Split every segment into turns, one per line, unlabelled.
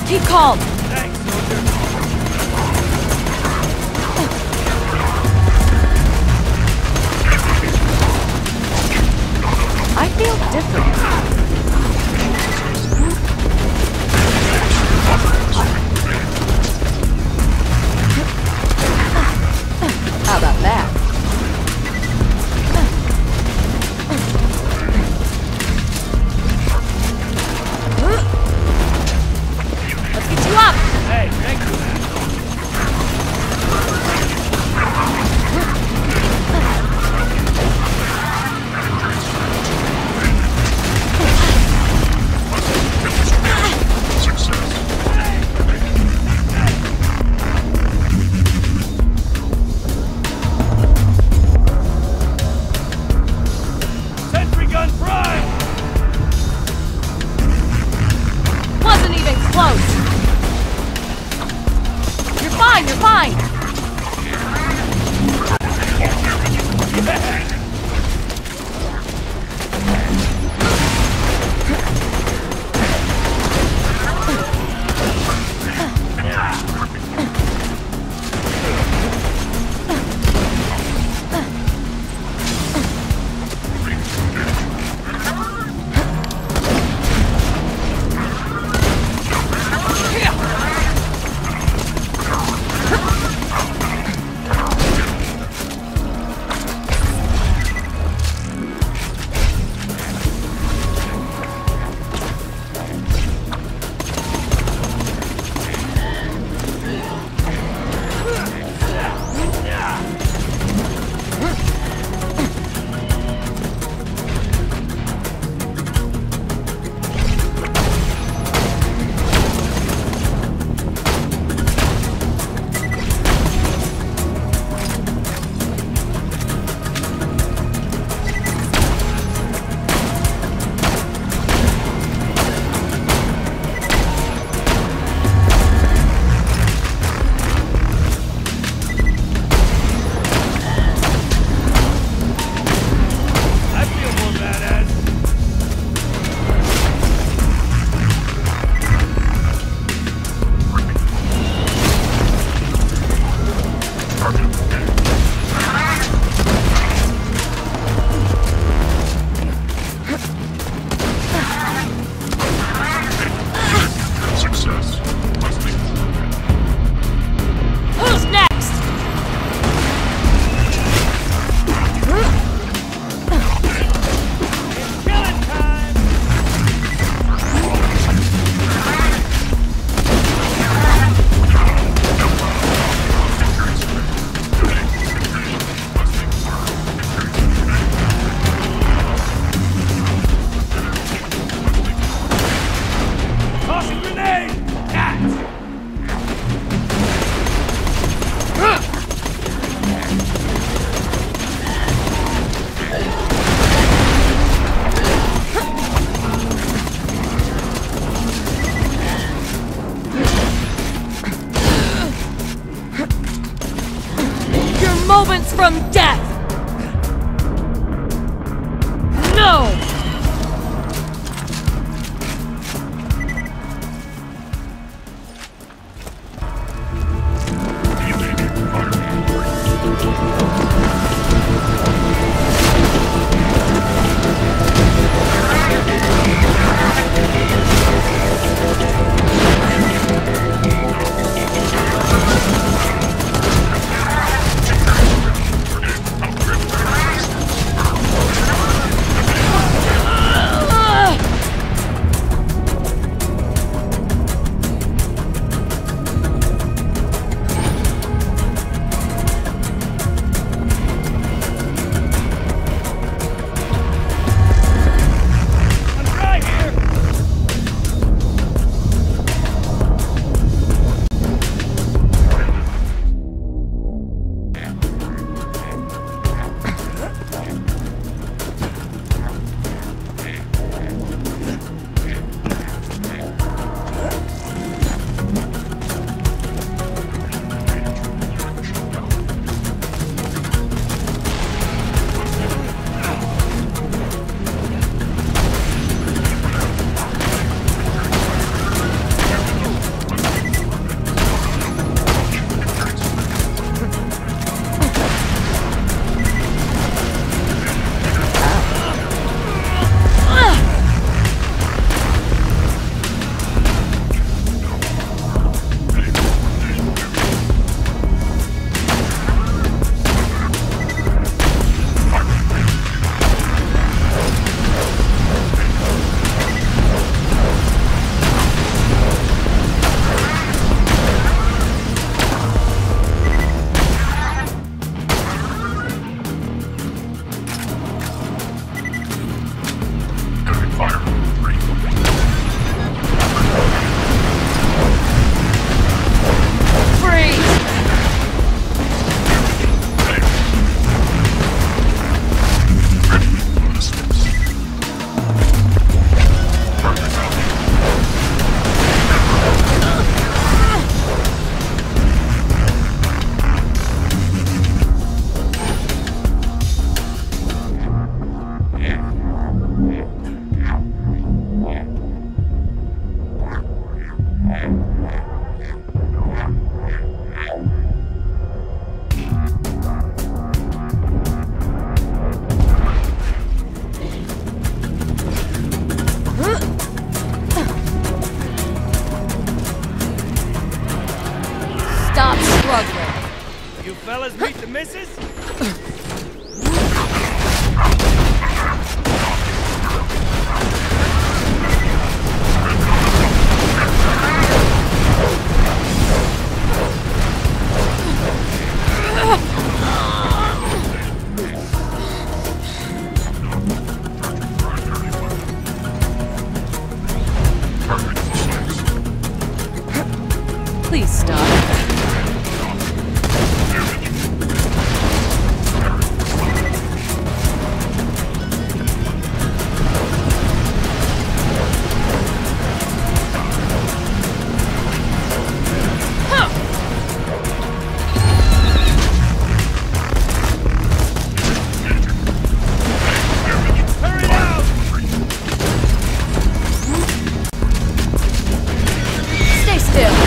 Keep calm.
Thanks, soldier.
I feel different. How about that? Let's get you up!
Hey, thanks for that. fellas meet the missus?
Please stop. Stay still.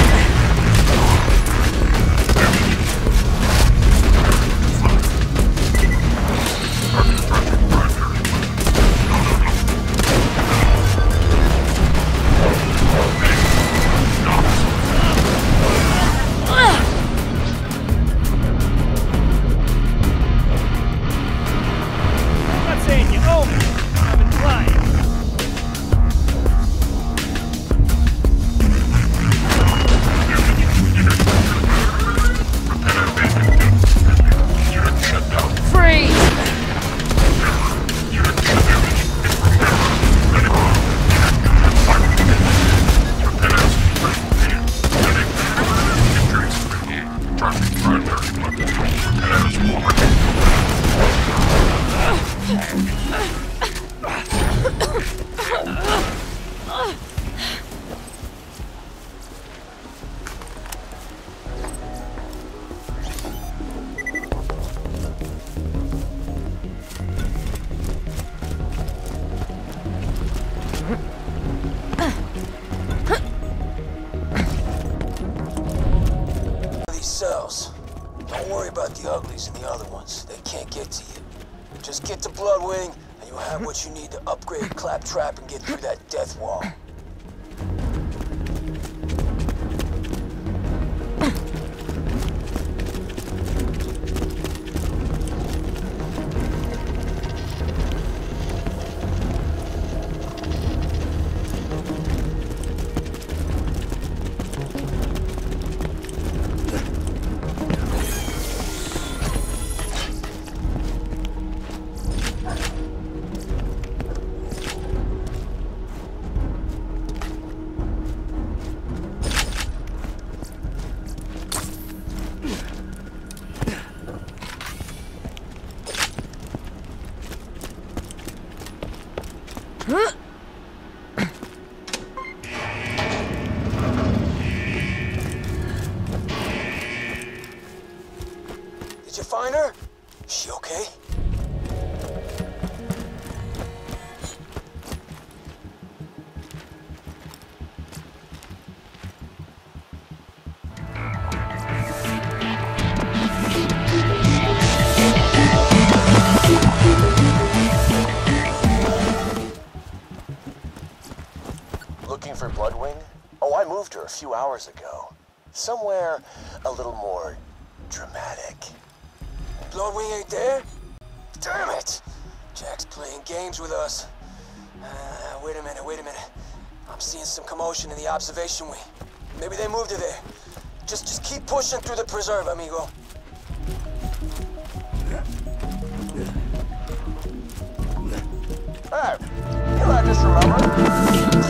I'm not saying you owe me. I'm implying.
Freeze!
These cells. Don't worry about the uglies and the other ones. They can't get to you. Just get to Bloodwing, and you'll have what you need to upgrade Claptrap and get through that death wall. Did you find her? Is she okay? Looking for Bloodwing? Oh, I moved her a few hours ago. Somewhere a little more dramatic. Bloodwing ain't there? Damn it! Jack's playing games with us. Wait a minute. I'm seeing some commotion in the observation wing. Maybe they moved her there. Just keep pushing through the preserve, amigo. Hey, you I just remembered.